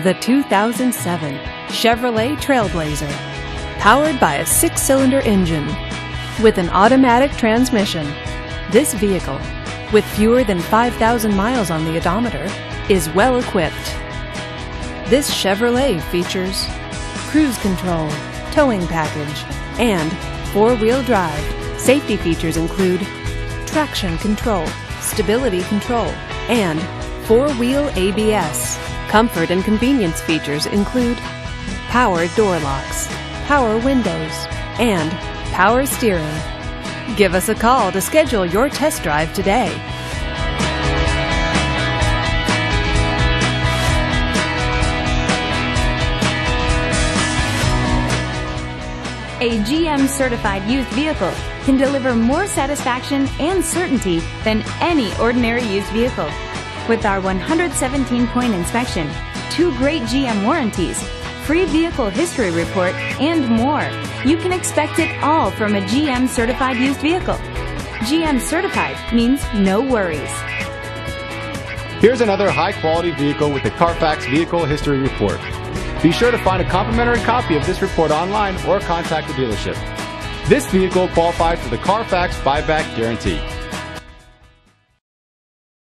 The 2007 Chevrolet Trailblazer. Powered by a 6-cylinder engine with an automatic transmission, this vehicle, with fewer than 5,000 miles on the odometer, is well equipped. This Chevrolet features cruise control, towing package, and 4-wheel drive. Safety features include traction control, stability control, and 4-wheel ABS. Comfort and convenience features include power door locks, power windows, and power steering. Give us a call to schedule your test drive today. A GM certified used vehicle can deliver more satisfaction and certainty than any ordinary used vehicle. With our 117-point inspection, 2 great GM warranties, free vehicle history report, and more, you can expect it all from a GM certified used vehicle. GM certified means no worries. Here's another high-quality vehicle with the Carfax Vehicle History Report. Be sure to find a complimentary copy of this report online or contact the dealership. This vehicle qualifies for the Carfax Buyback Guarantee.